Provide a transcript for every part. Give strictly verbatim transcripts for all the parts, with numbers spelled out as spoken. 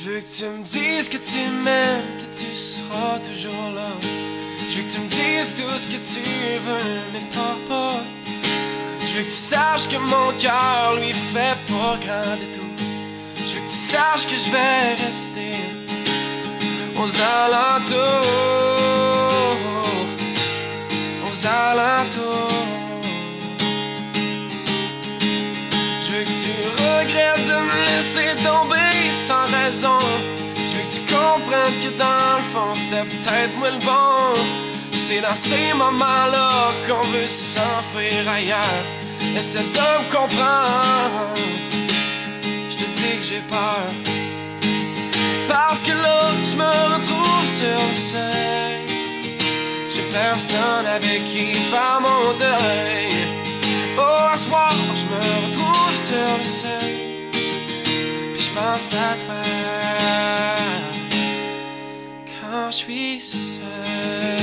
Je veux que tu me dises que tu m'aimes, que tu seras toujours là. Je veux que tu me dises tout ce que tu veux, mais pars pas. Je veux que tu saches que mon cœur lui fait pas grand détour. Je veux que tu saches que je vais rester aux alentours, aux alentours. Je veux que tu regrettes de me laisser tomber sans raison. Je veux que tu comprennes que dans le fond c'était peut-être moi le bon. C'est dans ces moments-là qu'on veut s'enfuir ailleurs. Essaie de me comprendre. Je te dis que j'ai peur, parce que là je me retrouve sur le seuil. J'ai personne avec qui faire mon deuil. Oh, à soir je me retrouve sur le seuil, puis je pense à toi quand je suis seul.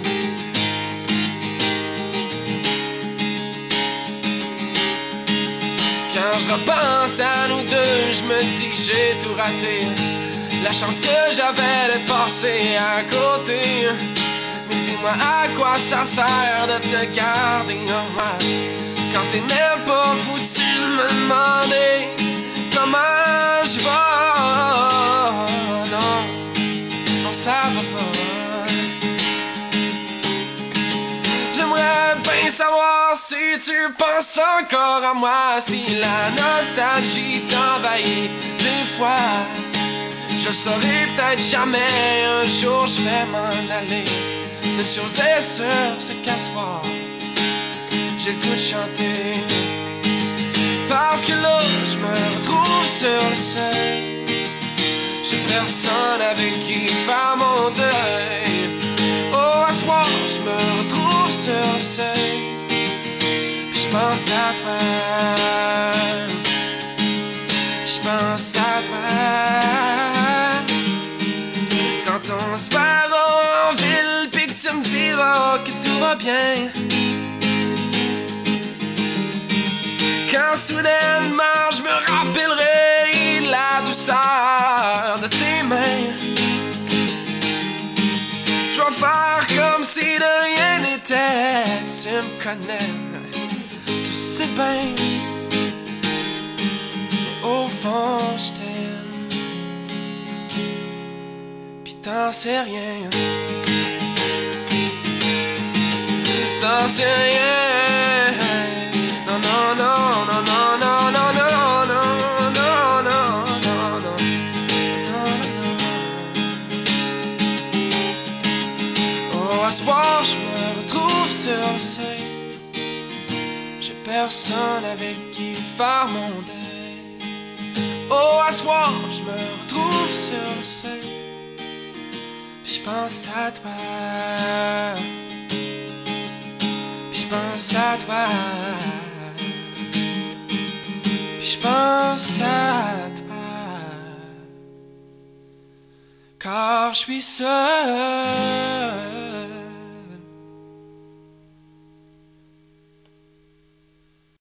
Quand je repense à nous deux, je me dis que j'ai tout raté. La chance que j'avais d'être passé à côté. Mais dis-moi à quoi ça sert de te garder en moi quand t'es même pas foutu de me demander comment je vais. Non, non, ça va pas. J'aimerais bien savoir si tu penses encore à moi, si la nostalgie t'envahit des fois. Je le saurai peut-être jamais, un jour je vais m'en aller. Une chose est sûre, c'est qu'à soir j'ai le goût de chanter, parce que là je me retrouve sur le seuil. J'ai personne avec qui faire mon deuil. Oh, à soir je me retrouve sur le seuil, puis je pense à toi, je pense à toi. Quand on se verra en ville, puis que tu me diras que tout va bien. Quand soudainement je me rappellerai de la douceur de tes mains. Je vais faire comme si de rien n'était. Tu me connais, tu sais bien, mais au fond je t'aime, pis t'en sais rien. T'en sais rien. Non, non, non, non, non, non, non, non, non, non, non, non, non. Oh, à ce soir, je me retrouve sur le seuil. J'ai personne avec qui faire mon deuil. Oh, à ce soir, je me retrouve sur le seuil, puis je pense à toi, puis je pense à toi. Je pense à toi, car je suis seul.